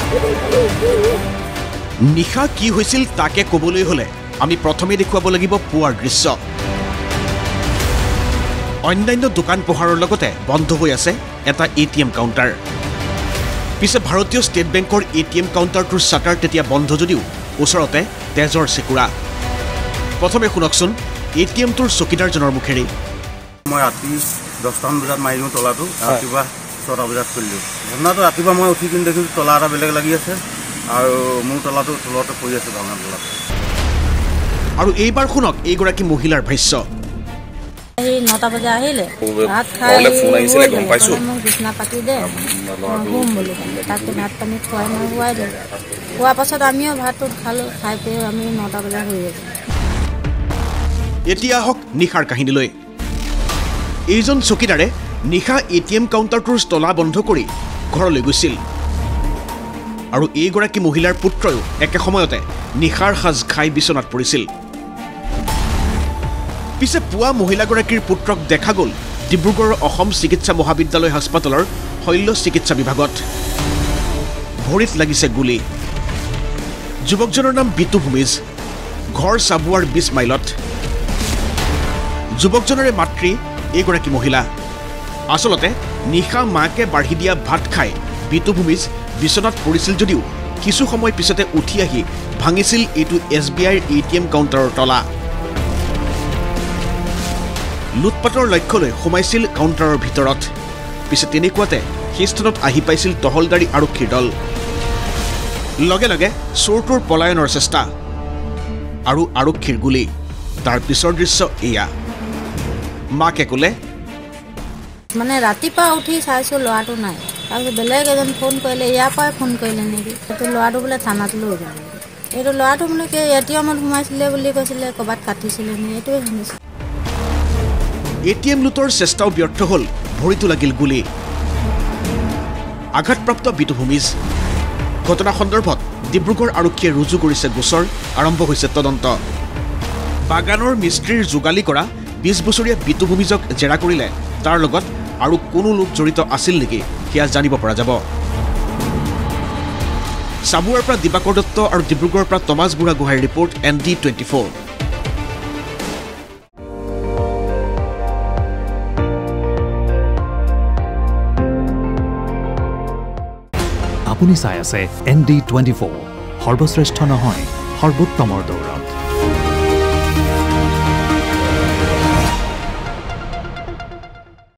নিশা কি হৈছিল তাকে ক'বলৈ হলে আমি প্ৰথমে দেখুৱাব লাগিব পুৱাৰ দৃশ্য অন্যান্য দোকান পোহাৰৰ লগতে বন্ধ হৈ আছে এটা এটিএম কাউণ্টাৰ পিছে ভাৰতীয় ষ্টেট বেংকৰ এটিএম কাউণ্টাৰটোৰ শাটাৰ তেতিয়া বন্ধ যদিও ওচৰতে তেজৰ চেকুৰা প্ৰথমে শুনকচোন এটিএমটোৰ চকীদাৰজনৰ মুখেৰে মই ৰাতি 10টা বজাত মাৰিলোঁ তলাটো ৰাতিপুৱা 6টা বজাত খুলিলোঁ ঘটনাটো ৰাতিপুৱা মই উঠি কিনে দেখিছোঁ তলা এটা বেলেগ লাগি আছে আৰু মোৰ তলাটো তলতে পৰি আছে ভাঙা তলাটো আৰু এইবাৰ শুনক এইগৰাকী মহিলাৰ ভাষ্য 9টা বজা আহিলে ভাত খাই ফোন আহিছিলে গম পাইছো মোক বিছনা পাতি দে ঘুম বুলি তাকে ভাত পানী খুৱাই মই শুৱাই দিলোঁ খোৱাৰ পাছত আমিও ভাতটো খালোঁ খাই পেলাই আমি 9টা বজা হৈ গ'ল এতিয়া হওক নিশাৰ কাহিনীলৈ এইজন চকীদাৰে নিশা এটিএম কাউণ্টাৰটোৰ তলা বন্ধ কৰি ঘৰলৈ গৈছিল আৰু এইগৰাকী মহিলাৰ পুত্ৰয়ো একে সময়তে নিশাৰ সাজ খাই বিচনাত পৰিছিল পিছে পুৱা মহিলাগৰাকীৰ পুত্ৰক দেখা গ'ল ডিব্ৰুগড়ৰ অসম চিকিৎসা মহাবিদ্যালয় হাস্পাতালৰ শল্য চিকিৎসা বিভাগত ভৰিত লাগিছে গুলী যুৱকজনৰ নাম বিতু ভূমিজ ঘৰ চাবুৱাৰ 20 মাইলত যুৱকজনৰে মাতৃ এইগৰাকী মহিলা আচলতে নিশা মাকে বাঢ়ি দিয়া ভাত খাই বিতু ভূমিজ বিচনাত পৰিছিল যদিও কিছু সময় পিছতে উঠি আহি ভাঙিছিল এইটো SBIৰ এটিএম কাউণ্টাৰৰ তলা লুটপাটৰ লক্ষ্য লৈ সোমাইছিল কাউণ্টাৰৰ ভিতৰত পিছে তেনেকুৱাতে সেই স্থানত আহি পাইছিল তহলদাৰী আৰক্ষীৰ দল লগে লগে চোৰটোৰ পলায়নৰ চেষ্টা আৰু আৰক্ষীৰ গুলী তাৰ পিছৰ দৃশ্য এয়া মাকে ক'লে মানে ৰাতিপুৱা উঠি চাইছো ল'ৰাটো নাই তাৰপিছত বেলেগ এজন ফোন কৰিলে ইয়াৰ পৰাই ফোন কৰিলে নেকি এইটো ল'ৰাটো বোলে থানাত লৈ গ'ল এইটো ল'ৰাটো বোলে কি এটিএমত সোমাইছিলে বুলি কৈছিলে ক'ৰবাত কাটিছিলে নেকি এইটোৱে শুনিছোঁ এটিএম লুটৰ চেষ্টাও ব্যৰ্থ হ'ল ভৰিতো লাগিল গুলী আঘাতপ্ৰাপ্ত বিতু ভূমিজ ঘটনা সন্দৰ্ভত ডিব্ৰুগড় আৰক্ষীয়ে ৰুজু কৰিছে গোচৰ আৰম্ভ হৈছে তদন্ত বাগানৰ মিস্ত্ৰীৰ যোগালী কৰা 20 বছৰীয়া বিতু ভূমিজক জেৰা কৰিলে তাৰ লগত আৰু কোনো লোক জড়িত আছিল নেকি সেয়া জানিব পৰা যাব চাবুৱাৰ পৰা দিবাকৰ দত্ত আৰু ডিব্ৰুগড়ৰ পৰা টমাছ বুঢ়াগোহাঁইৰ ৰিপৰ্ট ND24 আপুনি চাই আছে ND24 সৰ্বশ্ৰেষ্ঠ নহয় সৰ্বোত্তমৰ দৌৰ